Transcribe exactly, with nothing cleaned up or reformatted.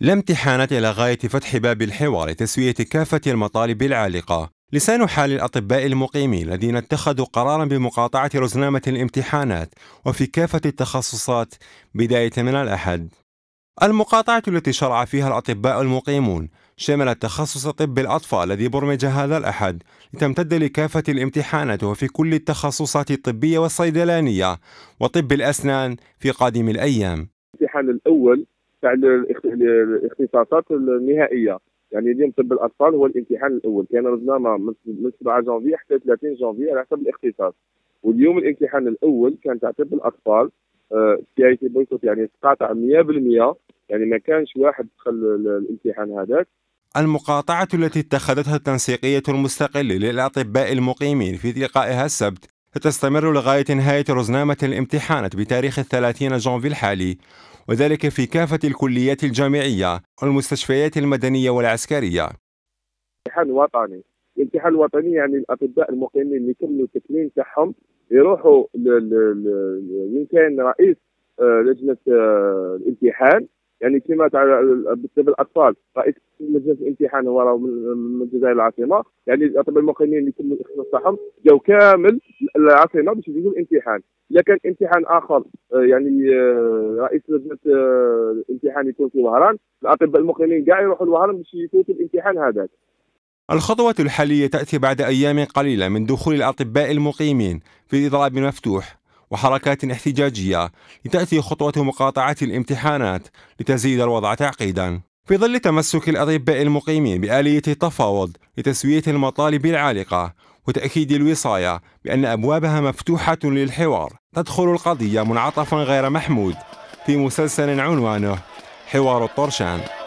لا امتحانات إلى غاية فتح باب الحوار لتسوية كافة المطالب العالقة. لسان حال الأطباء المقيمين الذين اتخذوا قرارا بمقاطعة رزنامة الامتحانات وفي كافة التخصصات بداية من الأحد. المقاطعة التي شرع فيها الأطباء المقيمون شملت تخصص طب الأطفال الذي برمج هذا الأحد لتمتد لكافة الامتحانات وفي كل التخصصات الطبية والصيدلانية وطب الأسنان في قادم الأيام. الامتحان الأول تاع الاختصاصات النهائيه، يعني اليوم طب الاطفال هو الامتحان الاول، كان رزنامه من سبعة جانفي حتى ثلاثين جانفي على حسب الاختصاص. واليوم الامتحان الاول كان تاع طب الاطفال في اي تي بويكوت، يعني تقاطع مئة بالمئة، يعني ما كانش واحد دخل الامتحان هذاك. المقاطعة التي اتخذتها التنسيقية المستقلة للأطباء المقيمين في لقائها السبت ستستمر لغاية نهاية رزنامة الامتحانات بتاريخ الثلاثين جانفي الحالي، وذلك في كافة الكليات الجامعية والمستشفيات المدنية والعسكرية. امتحان وطني، الامتحان الوطني يعني الأطباء المقيمين اللي يكملوا التكليف تاعهم يروحوا من كان رئيس لجنة الامتحان، يعني كما تاع بالنسبه للاطفال رئيس لجنه الامتحان هو من الجزائر العاصمه، يعني الاطباء المقيمين اللي كل الاختصاص تاعهم جاو كامل العاصمه باش يجيو الامتحان. اذا كان امتحان اخر يعني رئيس لجنه الامتحان يكون في وهران، الاطباء المقيمين كاع يروحوا لوهران باش يفوتوا الامتحان هذاك. الخطوة الحالية تأتي بعد أيام قليلة من دخول الأطباء المقيمين في إضراب مفتوح وحركات احتجاجية لتأتي خطوة مقاطعة الامتحانات لتزيد الوضع تعقيدا. في ظل تمسك الأطباء المقيمين بآلية التفاوض لتسوية المطالب العالقة وتأكيد الوصاية بأن أبوابها مفتوحة للحوار، تدخل القضية منعطفا غير محمود في مسلسل عنوانه حوار الطرشان.